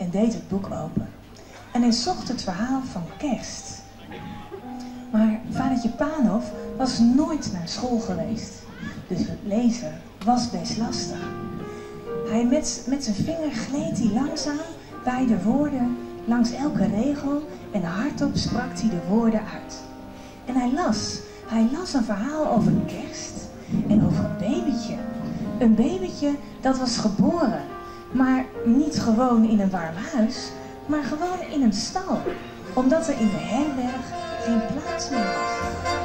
en deed het boek open. En hij zocht het verhaal van kerst. Maar vadertje Panov was nooit naar school geweest. Dus het lezen was best lastig. Hij met zijn vinger gleed hij langzaam bij de woorden langs elke regel en hardop sprak hij de woorden uit. En hij las een verhaal over kerst en over een babytje. Een babytje dat was geboren, maar niet gewoon in een warm huis, maar gewoon in een stal, omdat er in de herberg geen plaats meer was.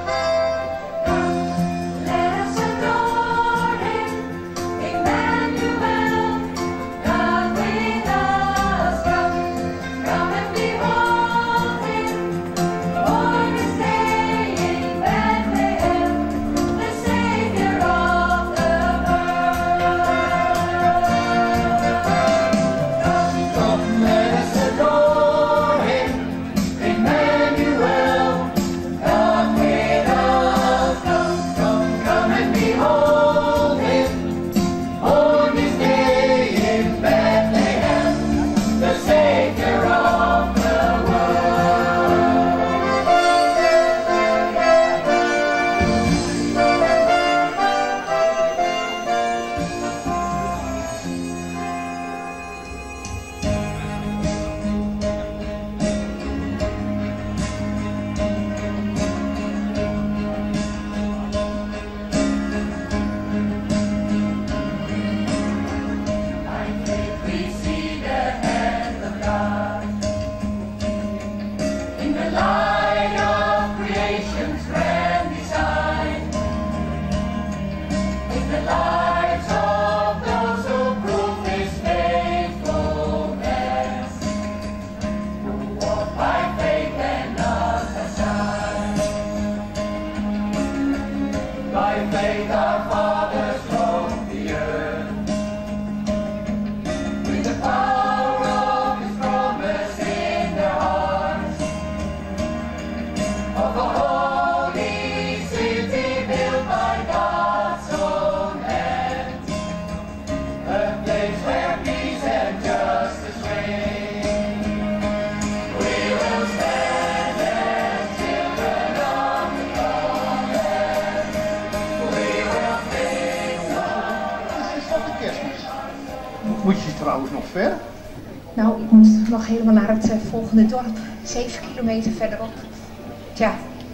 Moet je trouwens nog ver? Nou, ik moet nog helemaal naar het volgende dorp, 7 kilometer verderop. Tja,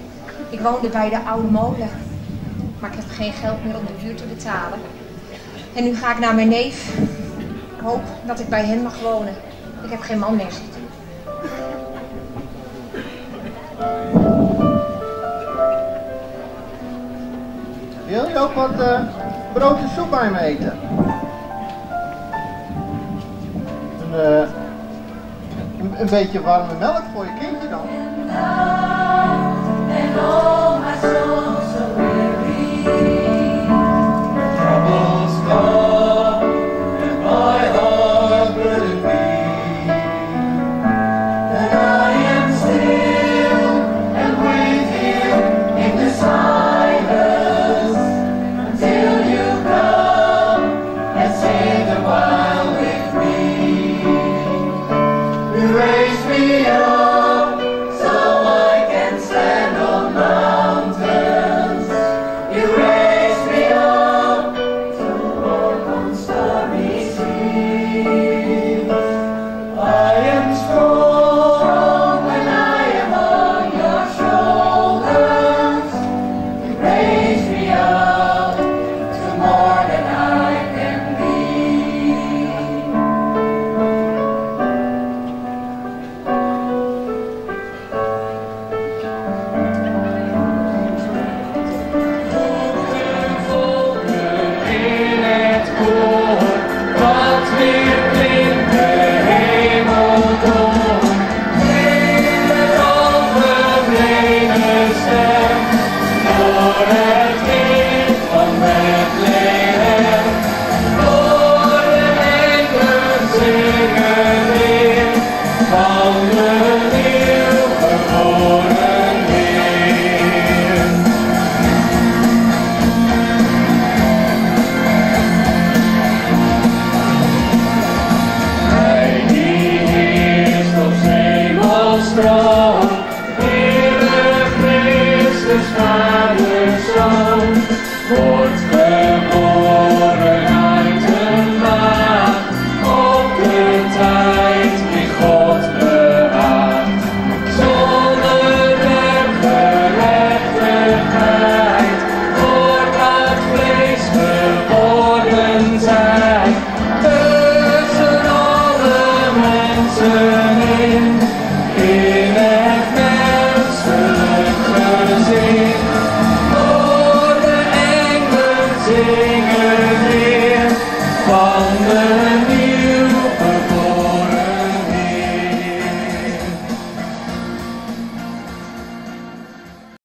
ik woonde bij de oude molen, maar ik heb geen geld meer om de huur te betalen. En nu ga ik naar mijn neef. Ik hoop dat ik bij hen mag wonen. Ik heb geen man meer zitten. Wil je ook wat brood en soep bij me eten? Een beetje warme melk voor je kindje dan. Raise me up zingen weer van